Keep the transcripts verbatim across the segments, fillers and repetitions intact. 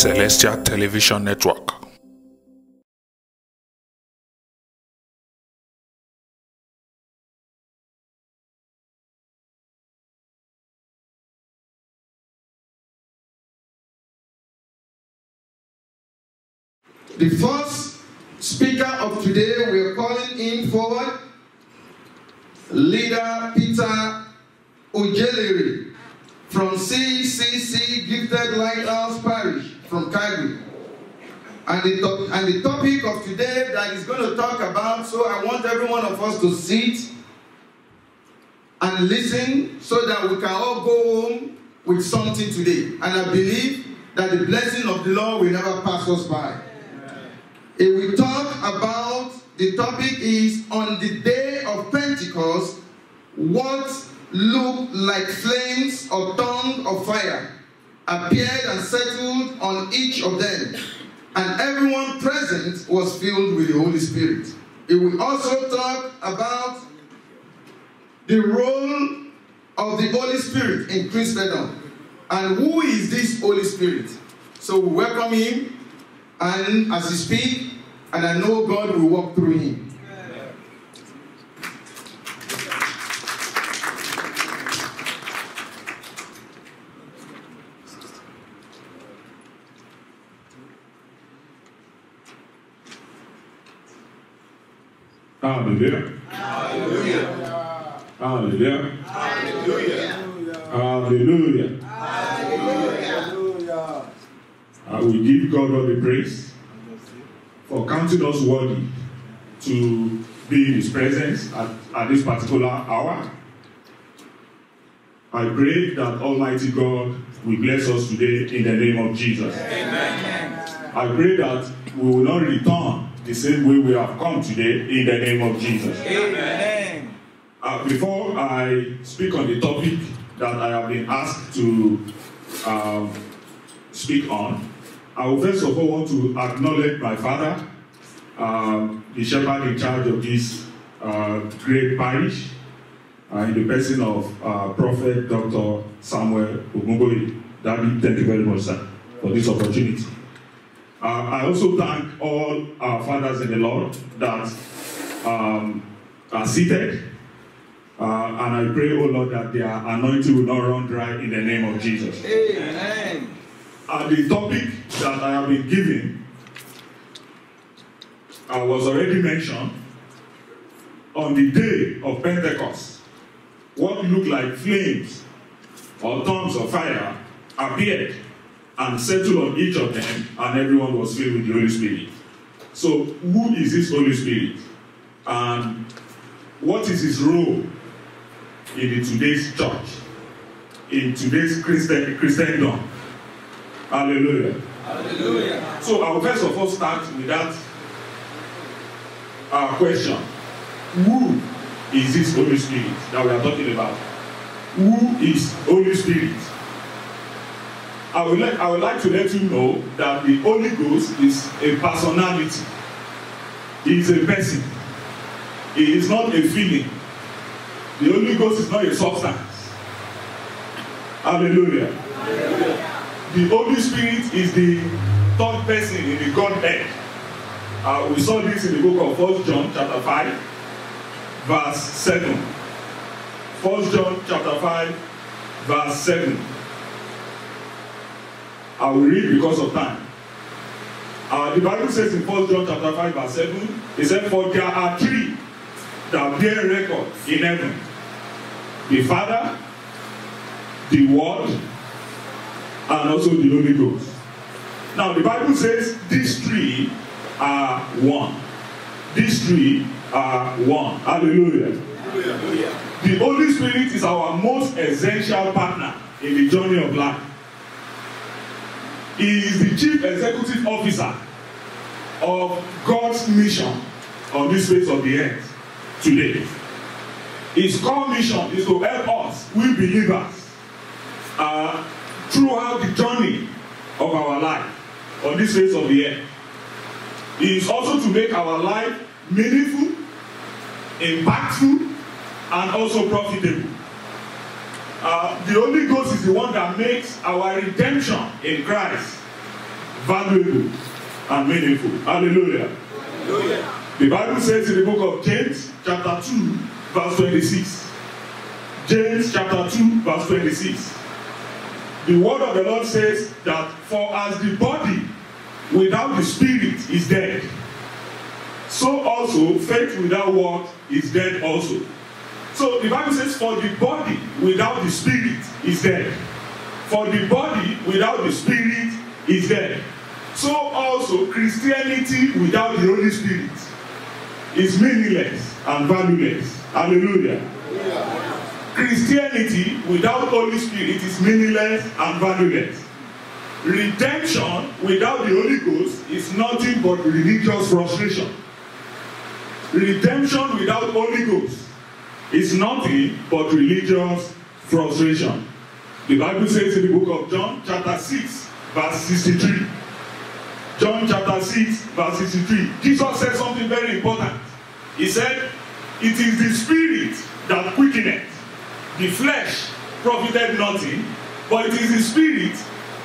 Celestial Television Network. The first speaker of today, we are calling in forward, Leader Peter Ojeleri from C C C Gifted Lighthouse Parish from Calgary. And the, top, and the topic of today that he's going to talk about, so I want every one of us to sit and listen so that we can all go home with something today. And I believe that the blessing of the Lord will never pass us by. If we talk about, the topic is on the day of Pentecost, what looked like flames or tongue of fire appeared and settled on each of them, and everyone present was filled with the Holy Spirit. It will also talk about the role of the Holy Spirit in Christendom, and who is this Holy Spirit. So we welcome him, and as he speaks, and I know God will walk through him. Hallelujah. Hallelujah. Hallelujah. Hallelujah. Hallelujah. I will give God all the praise for counting us worthy to be in his presence at, at this particular hour. I pray that Almighty God will bless us today in the name of Jesus. Amen. I pray that we will not return the same way we have come today in the name of Jesus. Amen. Uh, before I speak on the topic that I have been asked to um, speak on, I will first of all want to acknowledge my father, um, the shepherd in charge of this uh, great parish, uh, in the person of uh, Prophet Doctor Samuel Ogunboye. Daddy, thank you very much, sir, for this opportunity. Uh, I also thank all our fathers in the Lord that um, are seated. Uh, and I pray, oh Lord, that their anointing will not run dry in the name of Jesus. Amen. Uh, the topic that I have been given uh, was already mentioned. On the day of Pentecost, what looked like flames or tongues of fire appeared and settled on each of them, and everyone was filled with the Holy Spirit. So, who is this Holy Spirit? And what is his role in the today's church, in today's Christian, Christendom? Hallelujah. Hallelujah. So, I will first of all start with that uh, question. Who is this Holy Spirit that we are talking about? Who is Holy Spirit? I would, like, I would like to let you know that the Holy Ghost is a personality. He is a person. He is not a feeling. The Holy Ghost is not a substance. Hallelujah. Hallelujah. The Holy Spirit is the third person in the Godhead. Uh, we saw this in the book of First John chapter five, verse seven. First John chapter five, verse seven. I will read because of time. Uh, the Bible says in First John chapter five, verse seven, it says, "For there are three that bear record in heaven: the Father, the Word, and also the Holy Ghost." Now, the Bible says these three are one. These three are one. Hallelujah. Hallelujah. The Holy Spirit is our most essential partner in the journey of life. He is the chief executive officer of God's mission on this face of the earth today. His core mission is to help us, we believers, uh, throughout the journey of our life on this face of the earth. He is also to make our life meaningful, impactful, and also profitable. Uh, the Holy Ghost is the one that makes our redemption in Christ valuable, and meaningful. Hallelujah. Hallelujah. The Bible says in the book of James, chapter two, verse twenty-six. James, chapter two, verse twenty-six. The word of the Lord says that for as the body without the spirit is dead, so also faith without what is dead also. So the Bible says for the body without the spirit is dead. For the body without the spirit is dead. So also Christianity without the Holy Spirit is meaningless and valueless. Hallelujah. Yeah. Christianity without Holy Spirit is meaningless and valueless. Redemption without the Holy Ghost is nothing but religious frustration. Redemption without Holy Ghost is nothing but religious frustration. The Bible says in the book of John, chapter six, verse sixty-three. John chapter six, verse sixty-three. Jesus said something very important. He said, "It is the spirit that quickeneth, the flesh profited nothing, but it is the spirit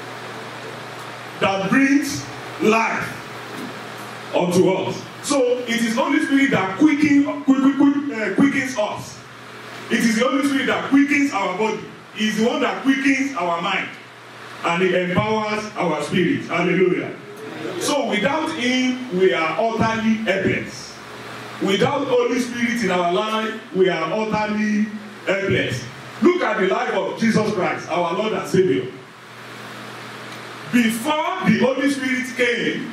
that brings life unto us." So it is Holy Spirit that quicken, quick, quick, uh, quickens us. It is the Holy Spirit that quickens our body. He is the one that quickens our mind, and He empowers our spirit. Hallelujah. So without Him, we are utterly helpless. Without Holy Spirit in our life, we are utterly helpless. Look at the life of Jesus Christ, our Lord and Savior. Before the Holy Spirit came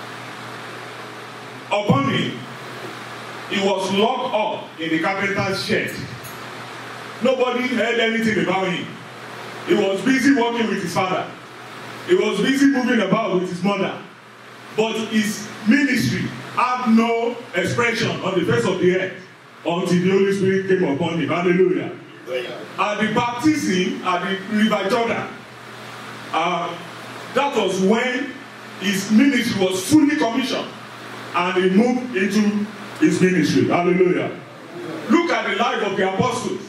upon Him, He was locked up in the carpenter's shed. Nobody heard anything about Him. He was busy working with His father. He was busy moving about with His mother. But His ministry had no expression on the face of the earth until the Holy Spirit came upon Him. Hallelujah. At the baptism at the River Jordan, uh, that was when His ministry was fully commissioned, and He moved into His ministry. Hallelujah. Look at the life of the apostles.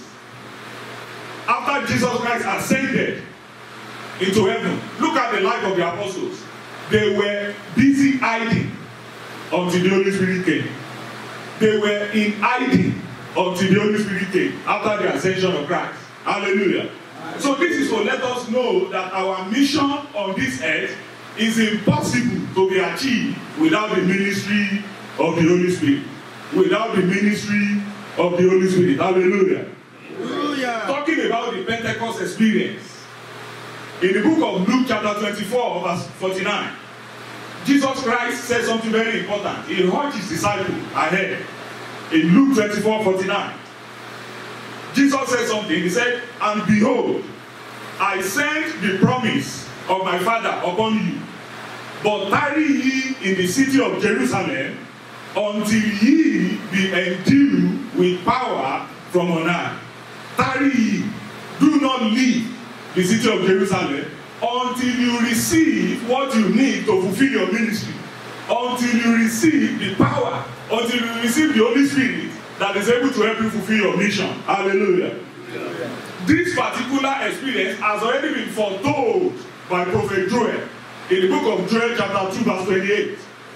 After Jesus Christ ascended into heaven, look at the life of the apostles. They were busy hiding until the Holy Spirit came. They were in hiding until the Holy Spirit came after the ascension of Christ. Hallelujah. So this is to let us know that our mission on this earth is impossible to be achieved without the ministry of the Holy Spirit. Without the ministry of the Holy Spirit. Hallelujah. Hallelujah. Talking about the Pentecost experience, in the book of Luke chapter twenty-four, verse forty-nine, Jesus Christ said something very important. He urged His disciples ahead. In Luke twenty-four, forty-nine, Jesus said something. He said, "And behold, I sent the promise of my Father upon you, but tarry ye in the city of Jerusalem until ye be endued with power from on high." Tarry ye, do not leave the city of Jerusalem until you receive what you need to fulfill your ministry, until you receive the power, until you receive the Holy Spirit that is able to help you fulfill your mission. Hallelujah. Yeah. This particular experience has already been foretold by Prophet Joel in the book of Joel chapter two, verse twenty-eight.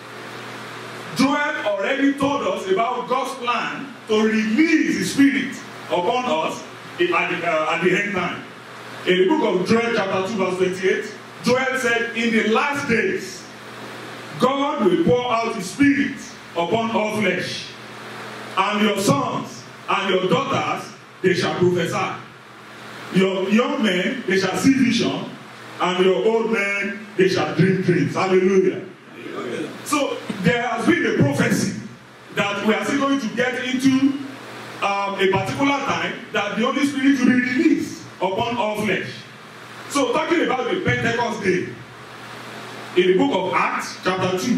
Joel already told us about God's plan to release His Spirit upon us at the, uh, at the end time. In the book of Joel chapter two, verse twenty-eight, Joel said, "In the last days, God will pour out His Spirit upon all flesh, and your sons and your daughters, they shall prophesy. Your young men, they shall see vision, and your old men, they shall dream dreams." Hallelujah. Hallelujah. So there has been a prophecy that we are still going to get into um, a particular time that the Holy Spirit will be released upon all flesh. So talking about the Pentecost day, in the book of Acts chapter two,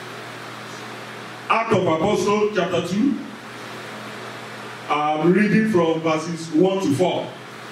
Act of Apostles chapter two, I'm reading from verses one to four.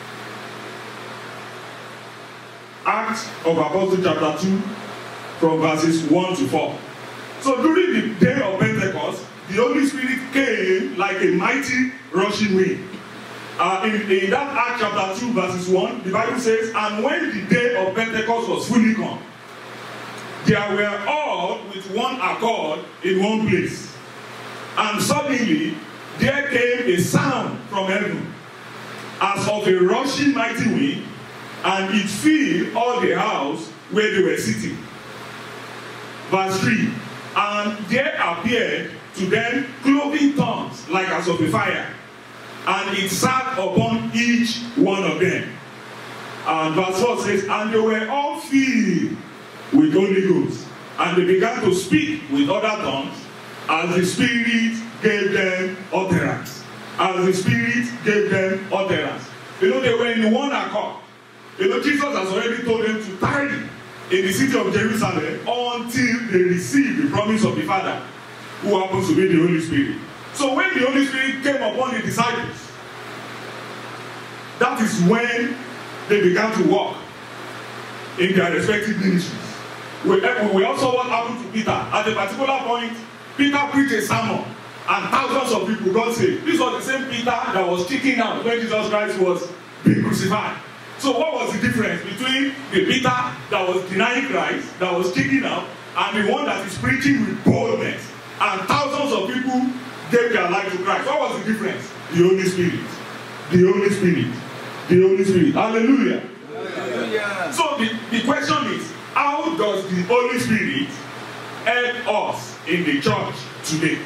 Acts of Apostles chapter two, from verses one to four. So during the day of Pentecost, the Holy Spirit came like a mighty rushing wind. Uh, in, in that Act chapter two, verses one, the Bible says, "And when the day of Pentecost was fully come, they were all with one accord in one place. And suddenly there came a sound from heaven, as of a rushing mighty wind, and it filled all the house where they were sitting. Verse three. And there appeared to them cloven tongues like as of a fire, and it sat upon each one of them. And verse four says, and they were all filled with Holy Ghost, and they began to speak with other tongues as the Spirit gave them utterance. As the Spirit gave them utterance. You know, they were in one accord. You know, Jesus has already told them to tarry in the city of Jerusalem until they receive the promise of the Father, who happens to be the Holy Spirit. So when the Holy Spirit came upon the disciples, that is when they began to walk in their respective ministries. We, we also what happened to Peter. At a particular point, Peter preached a sermon, and thousands of people got saved. This was the same Peter that was kicking out when Jesus Christ was being crucified. So what was the difference between the Peter that was denying Christ, that was kicking out, and the one that is preaching with boldness, and thousands of people gave their life to Christ? What was the difference? The Holy Spirit. The Holy Spirit. The Holy Spirit. Hallelujah. Hallelujah. So the, the question is, how does the Holy Spirit help us in the church today?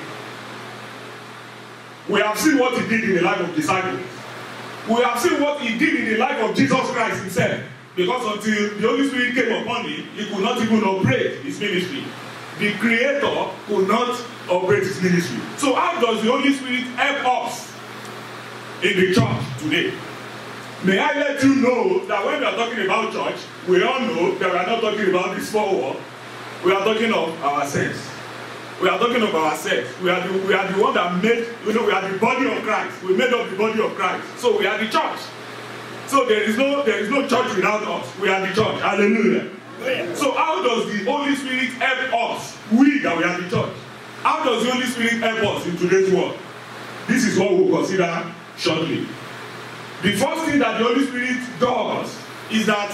We have seen what he did in the life of disciples. We have seen what he did in the life of Jesus Christ himself. Because until the Holy Spirit came upon him, he could not even operate his ministry. The Creator could not operate his ministry. So how does the Holy Spirit help us in the church today? May I let you know that when we are talking about church, we all know that we are not talking about this small world. We are talking of ourselves. We are talking of ourselves. We are the, we are the one that made, you know, we are the body of Christ. We made up the body of Christ. So we are the church. So there is no there is no church without us. We are the church. Hallelujah. Yeah. So how does the Holy Spirit help us? We that we are the church. How does the Holy Spirit help us in today's world? This is what we'll consider shortly. The first thing that the Holy Spirit does is that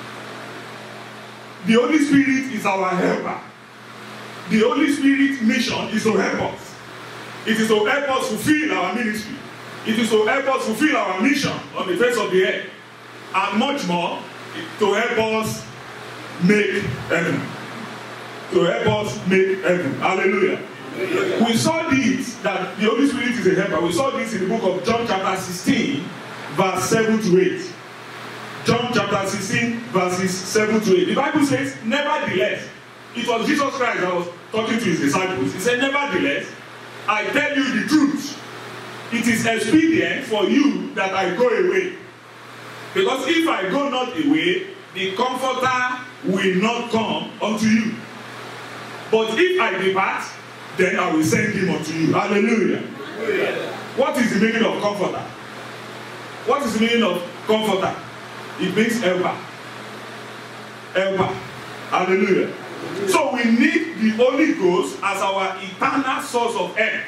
the Holy Spirit is our helper. The Holy Spirit's mission is to help us. It is to help us fulfill our ministry. It is to help us fulfill our mission on the face of the earth. And much more, to help us make heaven. To help us make heaven. Hallelujah. Hallelujah. We saw this, that the Holy Spirit is a helper. We saw this in the book of John chapter sixteen, verse seven to eight. John chapter sixteen, verses seven to eight. The Bible says, nevertheless, it was Jesus Christ that was talking to his disciples. He said, nevertheless, I tell you the truth. It is expedient for you that I go away. Because if I go not away, the Comforter will not come unto you. But if I depart, then I will send him unto you. Hallelujah. Hallelujah. What is the meaning of Comforter? What is the meaning of Comforter? It means helper. Helper. Hallelujah. So we need the Holy Ghost as our eternal source of help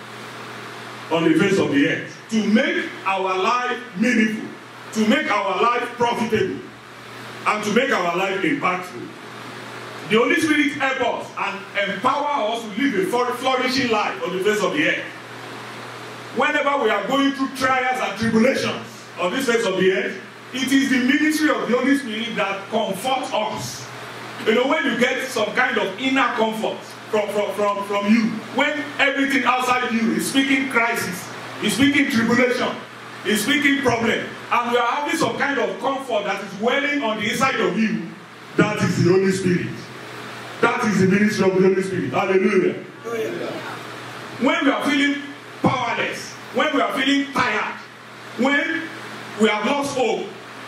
on the face of the earth, to make our life meaningful, to make our life profitable, and to make our life impactful. The Holy Spirit helps us and empower us to live a flourishing life on the face of the earth. Whenever we are going through trials and tribulations on this face of the earth, it is the ministry of the Holy Spirit that comforts us. You know, when you get some kind of inner comfort from, from, from, from you, when everything outside you is speaking crisis, is speaking tribulation, is speaking problem, and we are having some kind of comfort that is welling on the inside of you, that is the Holy Spirit. That is the ministry of the Holy Spirit. Hallelujah. Hallelujah. When we are feeling powerless, when we are feeling tired, when we have lost hope,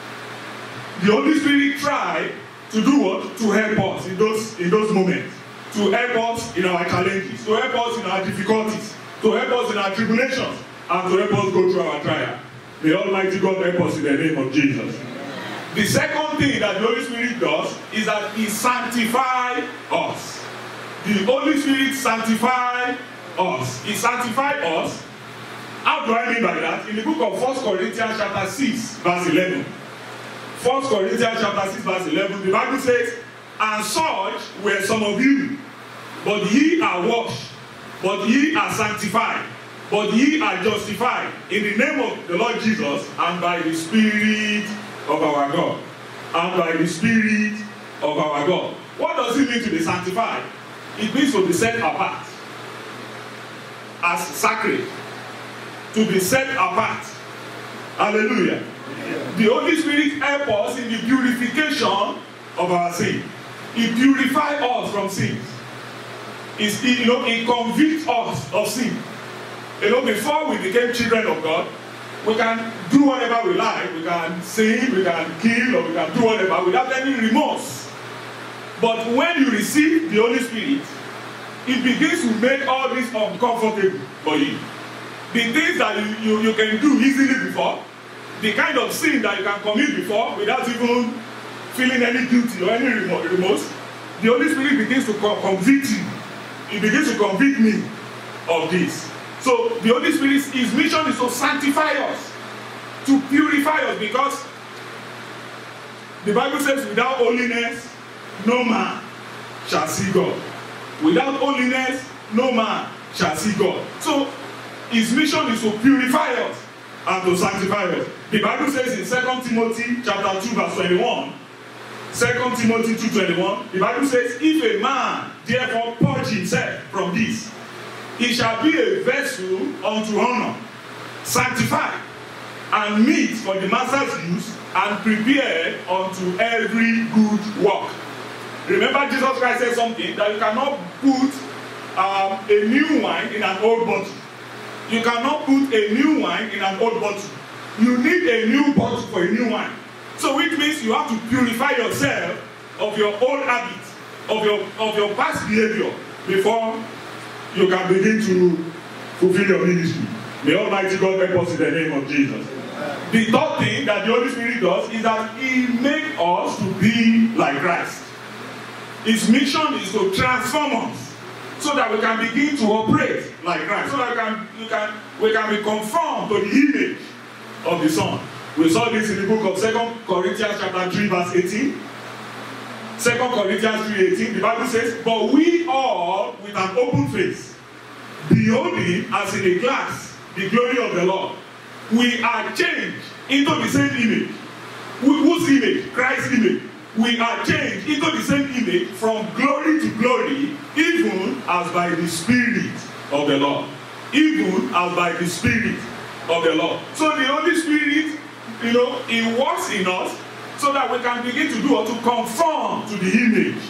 the Holy Spirit tries to do what? To help us in those, in those moments. To help us in our challenges. To help us in our difficulties. To help us in our tribulations. And to help us go through our trial. May Almighty God help us in the name of Jesus. The second thing that the Holy Spirit does is that He sanctifies us. The Holy Spirit sanctifies us. He sanctifies us. How do I mean by that? In the book of First Corinthians chapter six, verse eleven. First Corinthians chapter six, verse eleven, the Bible says, And such were some of you. But ye are washed, but ye are sanctified, but ye are justified in the name of the Lord Jesus and by the Spirit of our God. And by the Spirit of our God. What does it mean to be sanctified? It means to be set apart as sacred. To be set apart. Hallelujah. Yeah. The Holy Spirit helps us in the purification of our sin. He purifies us from sins. It's, you know, He convicts us of sin. You know, before we became children of God, we can do whatever we like. We can sin, we can kill, or we can do whatever without any remorse. But when you receive the Holy Spirit, it begins to make all this uncomfortable for you. The things that you, you, you can do easily before, the kind of sin that you can commit before without even feeling any guilty or any remorse, the Holy Spirit begins to convict you. He begins to convict me of this. So the Holy Spirit, His mission is to sanctify us, to purify us, because the Bible says without holiness, no man shall see God. Without holiness, no man shall see God. So His mission is to purify us and to sanctify us. The Bible says in Second Timothy chapter two verse twenty-one, Second Timothy two twenty-one, the Bible says, if a man therefore purge himself from this, he shall be a vessel unto honor, sanctified, and meet for the master's use, and prepared unto every good work. Remember, Jesus Christ said something, that you cannot put um, a new wine in an old bottle. You cannot put a new wine in an old bottle. You need a new bottle for a new wine. So which means you have to purify yourself of your old habits, of your, of your past behavior, before you can begin to fulfill your ministry. May Almighty God help us in the name of Jesus. The third thing that the Holy Spirit does is that He makes us to be like Christ. His mission is to transform us so that we can begin to operate like Christ. So that we can, we can, we can be conformed to the image of the Son. We saw this in the book of Second Corinthians chapter three verse eighteen. Second Corinthians three eighteen, the Bible says, but we all with an open face, beholding as in a glass the glory of the Lord, we are changed into the same image. Whose image? Christ's image. We are changed into the same image from glory to glory, even as by the Spirit of the Lord. Even as by the Spirit of the Lord. So the Holy Spirit, you know, He works in us so that we can begin to do or to conform to the image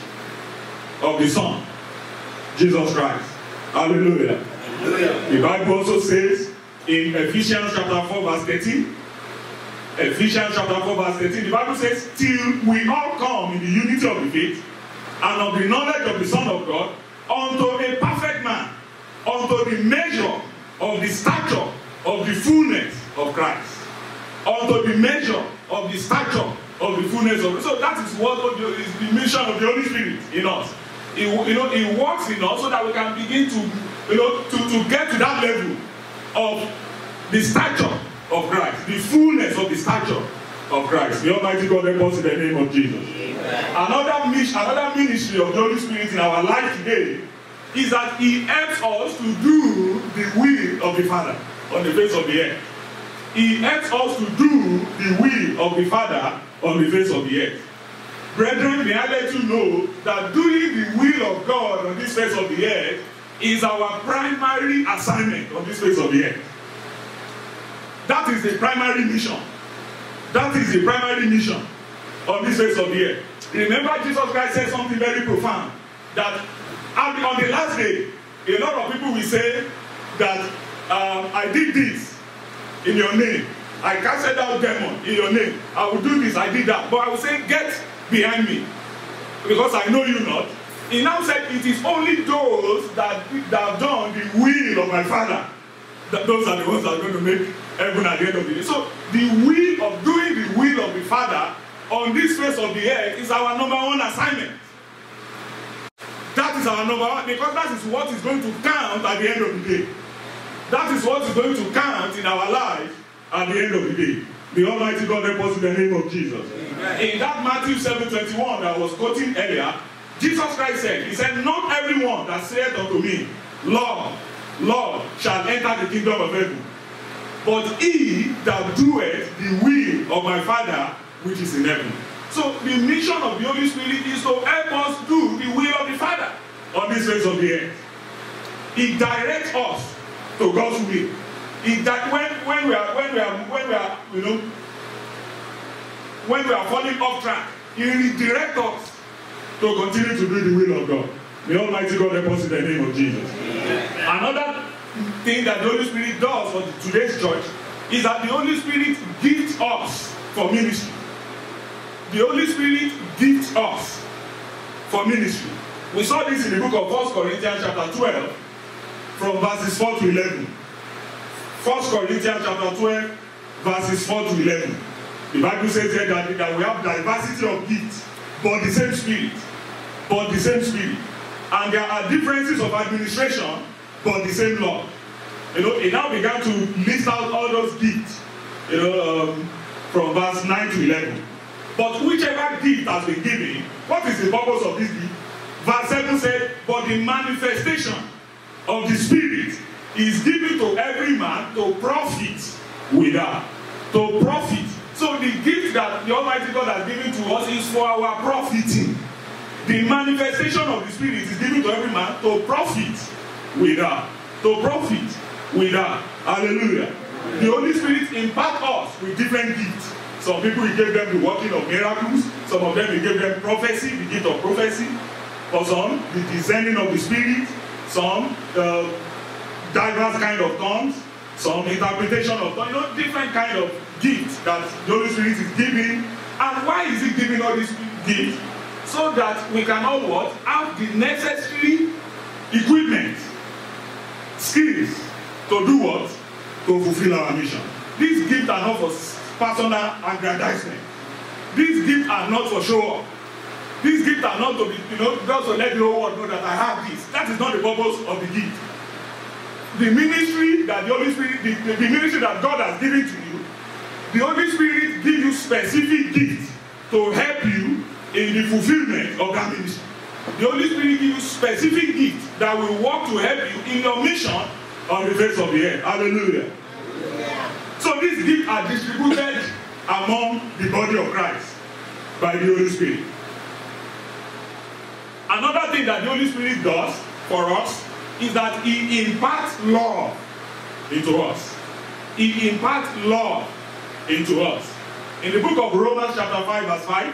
of the Son, Jesus Christ. Hallelujah. Hallelujah. The Bible also says in Ephesians chapter four verse thirteen, Ephesians chapter four verse thirteen, the Bible says, till we all come in the unity of the faith and of the knowledge of the Son of God, unto a perfect man, unto the measure of the stature of the fullness of Christ. Unto the measure of the stature of the fullness of Christ. So that is what is the mission of the Holy Spirit in us. He, you know, He works in us so that we can begin to, you know, to, to get to that level of the stature of Christ, the fullness of the stature of Christ. The Almighty God help us in the name of Jesus. Amen. Another mission, another ministry of the Holy Spirit in our life today is that He helps us to do the will of the Father on the face of the earth. He helps us to do the will of the Father on the face of the earth. Brethren, may I let you know that doing the will of God on this face of the earth is our primary assignment on this face of the earth. That is the primary mission. That is the primary mission on this face of the earth. Remember, Jesus Christ said something very profound, that on the last day, a lot of people will say that um, I did this in your name. I casted out demon in your name. I will do this, I did that. But I will say, get behind me, because I know you not. He now said, it is only those that, that have done the will of my Father, that those are the ones that are going to make heaven at the end of the day. So the will of doing the will of the Father on this face of the earth is our number one assignment. That is our number one, because that is what is going to count at the end of the day. That is what is going to count in our life at the end of the day. The Almighty God help us in the name of Jesus. Amen. In that Matthew seven twenty-one that I was quoting earlier, Jesus Christ said, he said, not everyone that saith unto me, Lord, Lord, shall enter the kingdom of heaven, but he that doeth the will of my Father which is in heaven. So the mission of the Holy Spirit is to help us do the will of the Father on this face of the earth. He directs us to God's will. He that when when we are when we are when we are you know when we are falling off track, he redirects us to continue to do the will of God. May Almighty God help us in the name of Jesus. Amen. Another thing that the Holy Spirit does for today's church is that the Holy Spirit gifts us for ministry. The Holy Spirit gifts us for ministry. We saw this in the book of First Corinthians chapter twelve, from verses four to eleven. First Corinthians chapter twelve, verses four to eleven. The Bible says here that, that we have diversity of gifts, but the same Spirit. But the same Spirit. And there are differences of administration, but the same Lord. You know, it now began to list out all those gifts, you know, um, from verse nine to eleven. But whichever gift has been given, what is the purpose of this gift? Verse seven said, but the manifestation of the Spirit is given to every man to profit without. To profit. So the gift that the Almighty God has given to us is for our profiting. The manifestation of the Spirit is given to every man to profit without. To profit without. Hallelujah. The Holy Spirit imparts us with different gifts. Some people, he gave them the working of miracles. Some of them, he gave them prophecy, the gift of prophecy. For some, the discerning of the Spirit. Some, uh, diverse kind of tongues. Some, interpretation of tongues. You know, different kind of gifts that the Holy Spirit is giving. And why is he giving all these gifts? So that we can all what? Have the necessary equipment, skills to do what? To fulfill our mission. These gifts are not for personal aggrandizement. These gifts are not for show off. These gifts are not to be, you know, just to let the whole world know that I have this. That is not the purpose of the gift. The ministry that the Holy Spirit, the, the, the ministry that God has given to you, the Holy Spirit gives you specific gifts to help you in the fulfillment of that ministry. The Holy Spirit gives you specific gifts that will work to help you in your mission on the face of the earth. Hallelujah. Yeah. So these gifts are distributed among the body of Christ by the Holy Spirit. Another thing that the Holy Spirit does for us is that he imparts love into us. He imparts love into us. In the book of Romans chapter five verse five,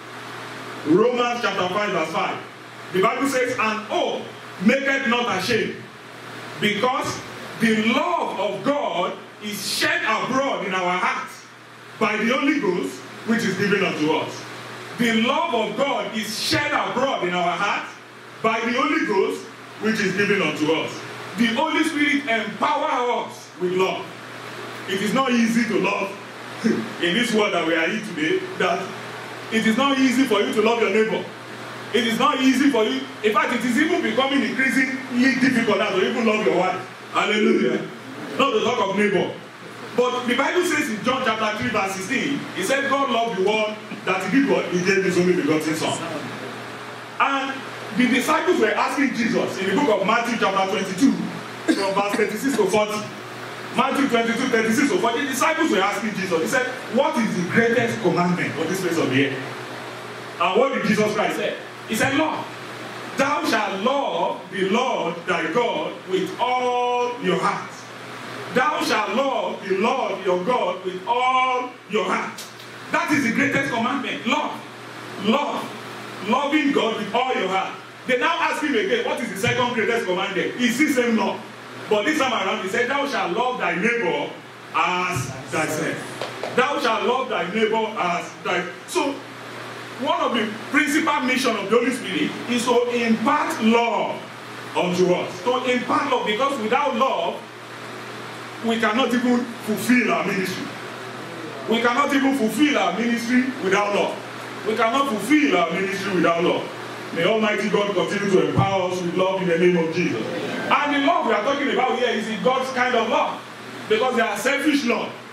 Romans chapter five verse five, the Bible says, and oh, maketh not ashamed, because the love of God is shed abroad in our hearts by the Holy Ghost, which is given unto us. The love of God is shed abroad in our hearts by the Holy Ghost, which is given unto us. The Holy Spirit empowers us with love. It is not easy to love in this world that we are in today, that it is not easy for you to love your neighbor. It is not easy for you. In fact, it is even becoming increasingly difficult now to even love your wife. Hallelujah. Not to talk of neighbor. But the Bible says in John chapter three verse sixteen, it said God loved the world that he did what? He gave his only begotten son. And the disciples were asking Jesus in the book of Matthew chapter twenty-two, from verse thirty-six to forty. Matthew twenty-two, thirty-six to forty. The disciples were asking Jesus, he said, what is the greatest commandment on this face of the earth? And what did Jesus Christ say? He said, Lord, thou shalt love the Lord thy God with all your heart. Thou shalt love the Lord your God with all your heart. That is the greatest commandment. Love. Love. Loving God with all your heart. They now ask him again, what is the second greatest commandment? It's the same law. But this time around, he said, thou shalt love thy neighbor as thyself. Thou shalt love thy neighbor as thyself. So, one of the principal missions of the Holy Spirit is to impart love unto us. To impart love, because without love, we cannot even fulfill our ministry. We cannot even fulfill our ministry without love. We cannot fulfill our ministry without love. May Almighty God continue to empower us with love in the name of Jesus. And the love we are talking about here is God's kind of love. Because there are selfish love.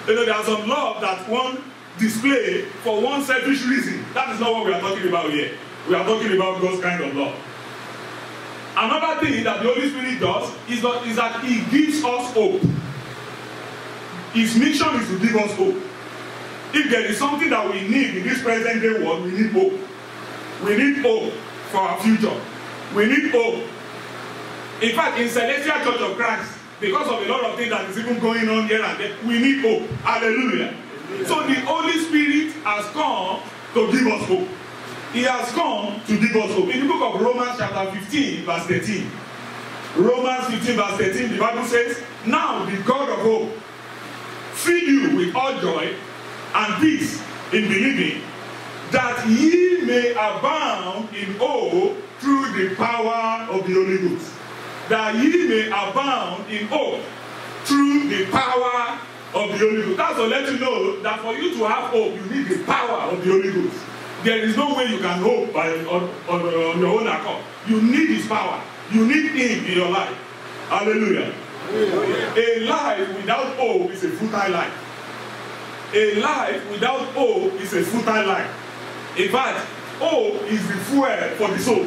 You know, there are some love that one display for one selfish reason. That is not what we are talking about here. We are talking about God's kind of love. Another thing that the Holy Spirit does is that, is that He gives us hope. His mission is to give us hope. If there is something that we need in this present day world, we need hope. We need hope for our future. We need hope. In fact, in Celestial Church of Christ, because of a lot of things that is even going on here and there, we need hope. Hallelujah. Hallelujah. So the Holy Spirit has come to give us hope. He has come to give us hope. In the book of Romans chapter fifteen, verse thirteen. Romans fifteen, verse thirteen, the Bible says, now the God of hope fill you with all joy and peace in believing, that ye may abound in hope through the power of the Holy Ghost. That ye may abound in hope through the power of the Holy Ghost. That's to let you know that for you to have hope, you need the power of the Holy Ghost. There is no way you can hope by, on, on, on your own accord. You need His power. You need Him in your life. Hallelujah. Hallelujah. A life without hope is a futile life. A life without hope is a futile life. In fact, hope is the fuel for the soul.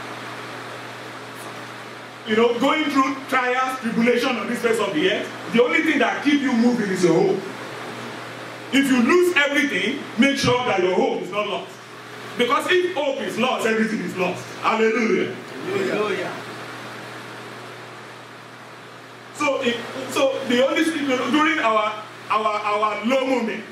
You know, going through trials, tribulation on this face of the earth, the only thing that keeps you moving is your hope. If you lose everything, make sure that your hope is not lost. Because if hope is lost, everything is lost. Hallelujah. Hallelujah. So, it, so the Holy Spirit, during our, our, our low moments,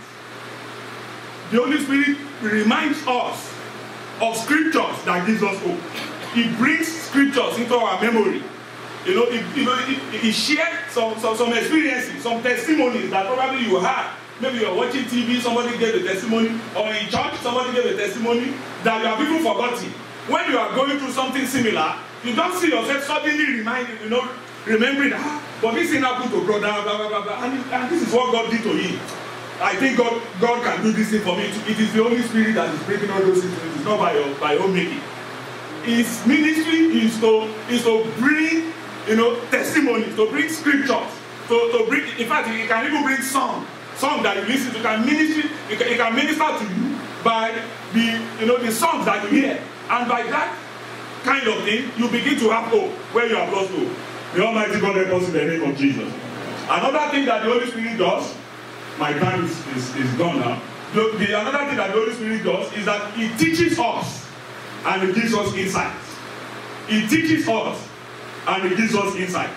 the Holy Spirit reminds us of scriptures that gives us hope. He brings scriptures into our memory. You know, he, you know, he, he shared some, some, some experiences, some testimonies that probably you had. Maybe you're watching T V, somebody gave a testimony, or in church, somebody gave a testimony that you have even forgotten. When you are going through something similar, you don't see yourself suddenly reminding, you know, remembering, ah, but this thing happened to brother, blah, blah, blah, blah, and, and this is what God did to him. I think God, God can do this thing for me. It is the Holy Spirit that is breaking all those things. It's not by your, by your own making. His ministry is to, is to bring, you know, testimonies, to bring scriptures, to, to bring, in fact, he can even bring song, song that you listen to, can ministry, he can, he can minister to you by the, you know, the songs that you hear. And by that kind of thing, you begin to have hope where you have lost hope. The Almighty God help us in the name of Jesus. Another thing that the Holy Spirit does, my time is, is, is gone now. The, the another thing that the Holy Spirit does is that He teaches us and He gives us insight. He teaches us and He gives us insight.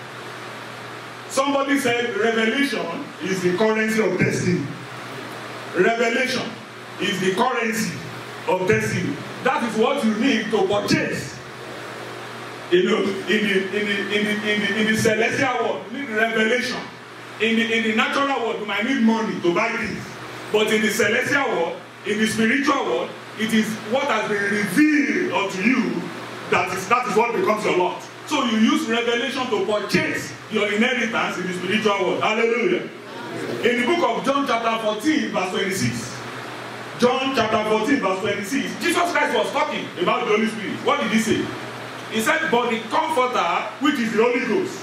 Somebody said revelation is the currency of destiny. Revelation is the currency of destiny. That is what you need to purchase. You know, in the in the in the in the, in the celestial world, you need revelation. In the in the natural world, you might need money to buy things. But in the celestial world, in the spiritual world, it is what has been revealed unto you that is that is what becomes your lot. So you use revelation to purchase your inheritance in the spiritual world. Hallelujah. In the book of John chapter fourteen, verse twenty-six. John chapter fourteen, verse twenty-six. Jesus Christ was talking about the Holy Spirit. What did He say? He said, but the Comforter, which is the Holy Ghost,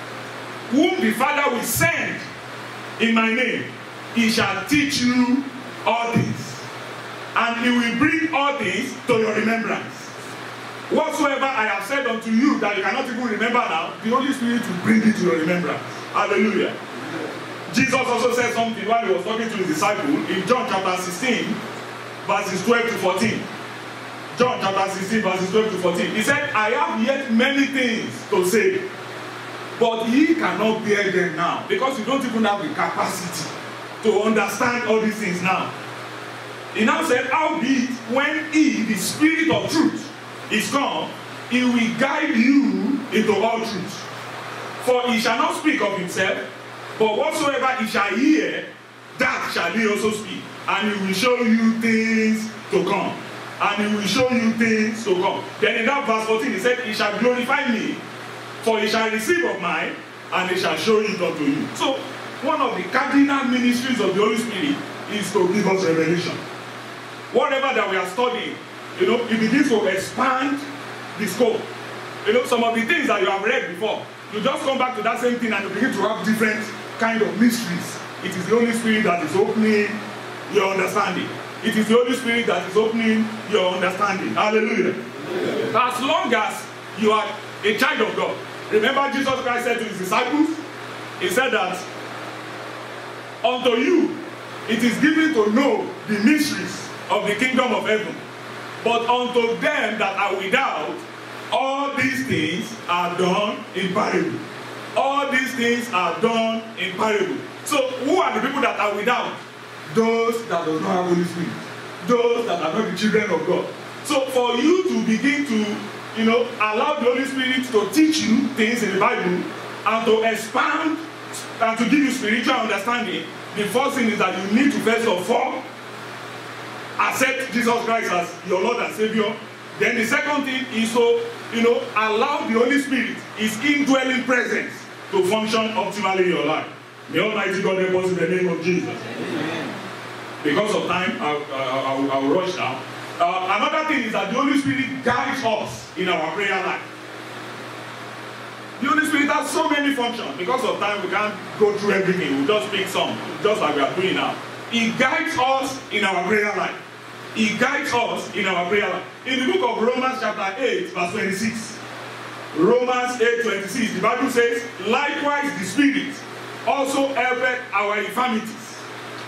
whom the Father will send in my name, He shall teach you all things. And He will bring all things to your remembrance. Whatsoever I have said unto you that you cannot even remember now, the Holy Spirit will bring it to your remembrance. Hallelujah. Jesus also said something while He was talking to His disciples in John chapter sixteen, verses twelve to fourteen. John chapter sixteen, verses twelve to fourteen. He said, I have yet many things to say, but ye cannot bear them now, because you don't even have the capacity to understand all these things now. He now said, howbeit, when He, the Spirit of truth, is come, He will guide you into all truth. For He shall not speak of Himself, but whatsoever He shall hear, that shall He also speak. And He will show you things to come. And He will show you things to come. Then in that verse fourteen, He said, He shall glorify me, for He shall receive of mine, and He shall show it unto you. So, one of the cardinal ministries of the Holy Spirit is to give us revelation. Whatever that we are studying, you know, it begins to expand the scope. You know, some of the things that you have read before, you just come back to that same thing and you begin to have different kind of mysteries It is the Holy Spirit that is opening your understanding. It is the Holy Spirit that is opening your understanding. Hallelujah. Yeah. As long as you are a child of God. Remember Jesus Christ said to his disciples, he said that unto you it is given to know the mysteries of the kingdom of heaven. But unto them that are without, all these things are done in parable. All these things are done in parable. So who are the people that are without? Those that do not have Holy Spirit. Those that are not the children of God. So for you to begin to, you know, allow the Holy Spirit to teach you things in the Bible and to expand and to give you spiritual understanding, the first thing is that you need to first of all accept Jesus Christ as your Lord and Savior. Then the second thing is to, you know, allow the Holy Spirit, his indwelling presence, to function optimally in your life. May Almighty God help us in the name of Jesus. Amen. Because of time, I'll, I'll, I'll rush now. Uh, another thing is that the Holy Spirit guides us in our prayer life. The Holy Spirit has so many functions. Because of time, we can't go through everything. We'll just pick some, just like we are doing now. He guides us in our prayer life. He guides us in our prayer life. In the book of Romans chapter eight, verse twenty-six. Romans eight, twenty-six, the Bible says, likewise the Spirit also helpeth our infirmities.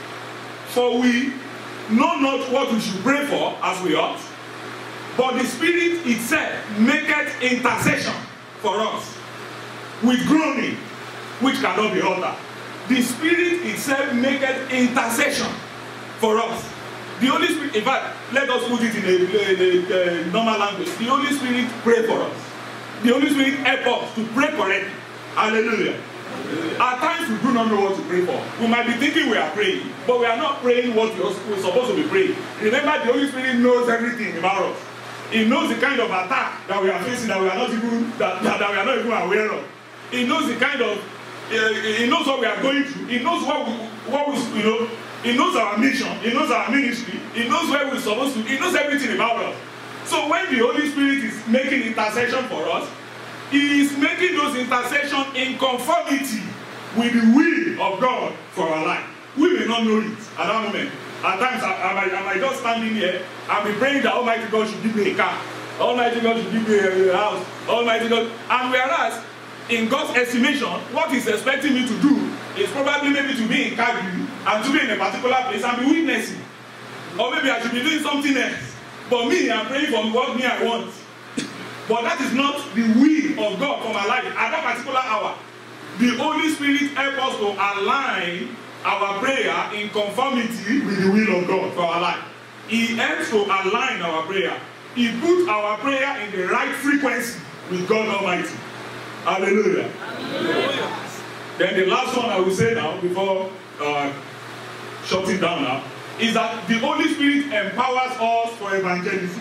For we know not what we should pray for as we ought, but the Spirit itself maketh intercession for us with groaning which cannot be uttered. The Spirit itself maketh intercession for us. The Holy Spirit, in fact, let us put it in a, in a, a normal language. The Holy Spirit pray for us. The Holy Spirit help us to pray correctly. Hallelujah. Hallelujah. At times we do not know what to pray for. We might be thinking we are praying, but we are not praying what we're supposed to be praying. Remember, the Holy Spirit knows everything about us. He knows the kind of attack that we are facing that we are not even that, that, that we are not even aware of. He knows the kind of uh, he knows what we are going through. He knows what we what we you know. He knows our mission. He knows our ministry. He knows where we're supposed to. He knows everything about us. So when the Holy Spirit is making intercession for us, he is making those intercessions in conformity with the will of God for our life. We may not know it at that moment. At times, I, I, might, I might just standing here and be praying that Almighty God should give me a car. Almighty God should give me a, a house. Almighty God. And whereas, in God's estimation, what he's expecting me to do is probably maybe to be in Calgary and to be in a particular place and be witnessing. Or maybe I should be doing something else. But me, I'm praying for what me I want. But that is not the will of God for my life at that particular hour. The Holy Spirit helps us to align our prayer in conformity with the will of God for our life. He helps to align our prayer. He puts our prayer in the right frequency with God Almighty. Hallelujah. Hallelujah. Then the last one I will say now, before uh, shutting down now, is that the Holy Spirit empowers us for evangelism.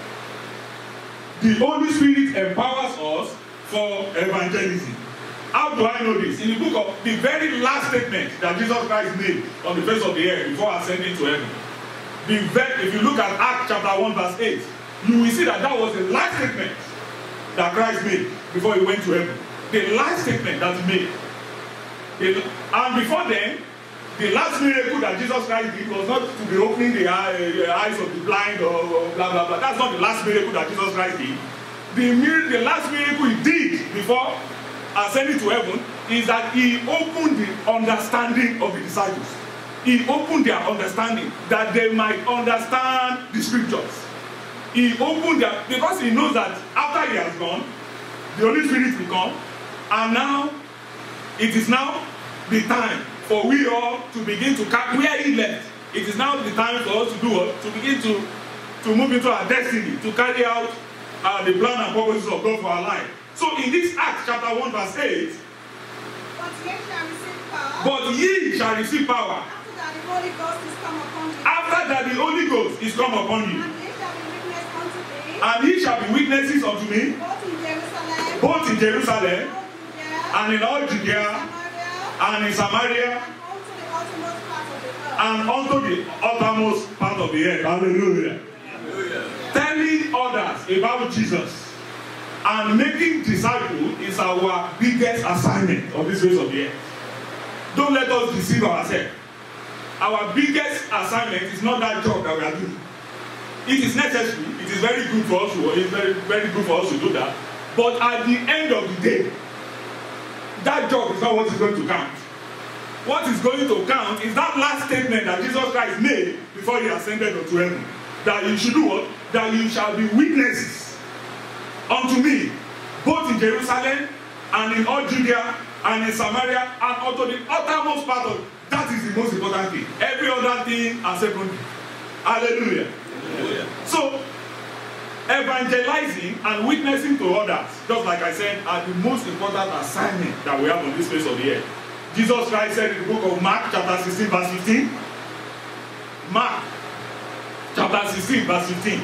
The Holy Spirit empowers us for evangelism. How do I know this? In the book of the very last statement that Jesus Christ made on the face of the earth before ascending to heaven. The very, if you look at Acts chapter one verse eight, you will see that that was the last statement that Christ made before he went to heaven. The last statement that he made. The, and before then, the last miracle that Jesus Christ did was not to be opening the, eye, the eyes of the blind or, or blah blah blah. That's not the last miracle that Jesus Christ did. The, the last miracle he did before ascending to heaven is that he opened the understanding of the disciples. He opened their understanding that they might understand the scriptures. He opened their, because he knows that after he has gone, the Holy Spirit will come, and now it is now the time for we all to begin to carry where he left. It is now the time for us to do what? To begin to, to move into our destiny, to carry out uh, the plan and purposes of God for our life. So in this Acts chapter one verse eight, but ye shall receive power. After that the Holy Ghost is come upon you. And ye shall be witnesses unto me, both in Jerusalem, and in all Judea, and in Samaria, and unto the uttermost part of the earth. Hallelujah. Hallelujah. Telling others about Jesus and making disciples is our biggest assignment on this face of the earth. Don't let us deceive ourselves. Our biggest assignment is not that job that we are doing. It is necessary. It is very good for us to. It is very very good for us to do that. But at the end of the day, that job is not what is going to count. What is going to count is that last statement that Jesus Christ made before he ascended unto heaven. That you should do what? That you shall be witnesses unto me, both in Jerusalem and in all Judea and in Samaria and unto the uttermost part of. That is the most important thing. Every other thing are secondary. Hallelujah. Hallelujah. So, evangelizing and witnessing to others, just like I said, are the most important assignment that we have on this face of the earth. Jesus Christ said in the book of Mark, chapter sixteen, verse fifteen. Mark, chapter sixteen, verse fifteen.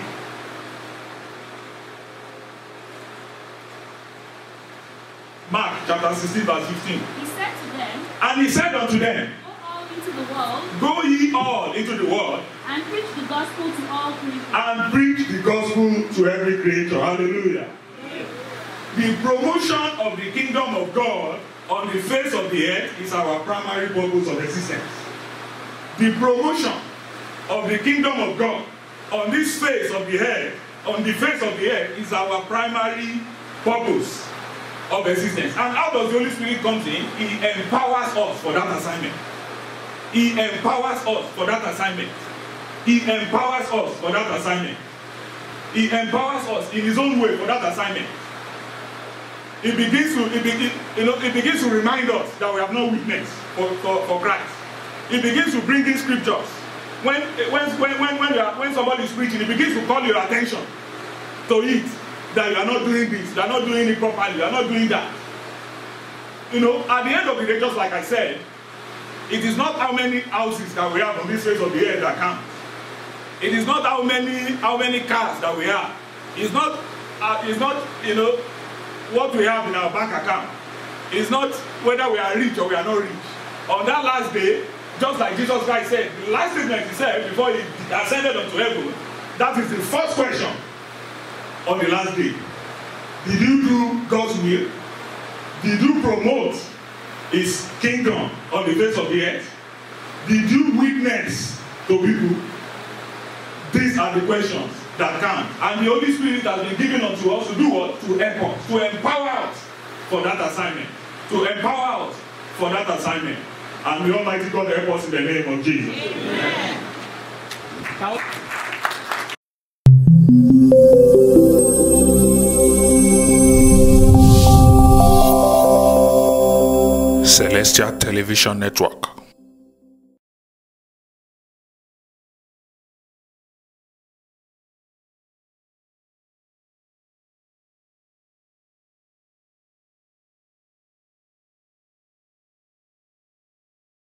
Mark, chapter sixteen, verse fifteen. He said to them, and he said unto them, into the world, go ye all into the world, and preach the gospel to all creatures. And preach the gospel to every creature. Hallelujah. Yeah. The promotion of the kingdom of God on the face of the earth is our primary purpose of existence. The promotion of the kingdom of God on this face of the earth, on the face of the earth, is our primary purpose of existence. And how does the Holy Spirit come in? He empowers us for that assignment. He empowers us for that assignment. He empowers us for that assignment. He empowers us in his own way for that assignment. It begins to, it begin, you know, it begins to remind us that we have no weakness for, for, for Christ. It begins to bring in scriptures. When, when, when, when, when, you are, when somebody is preaching, it begins to call your attention to it. That you are not doing this, you are not doing it properly, you are not doing that. You know, at the end of the day, just like I said, it is not how many houses that we have on this face of the earth that count. It is not how many how many cars that we have. It's not uh, it's not you know what we have in our bank account. It's not whether we are rich or we are not rich. On that last day, just like Jesus Christ said, the last statement he said before he ascended unto heaven, that is the first question on the last day. Did you do God's will? Did you promote his kingdom on the face of the earth? Did you witness to people? These are the questions that count. And the Holy Spirit has been given unto us to do what? To help us, to empower us for that assignment. To empower us for that assignment. And the Almighty God help us in the name of Jesus. Amen. Celestial Television Network.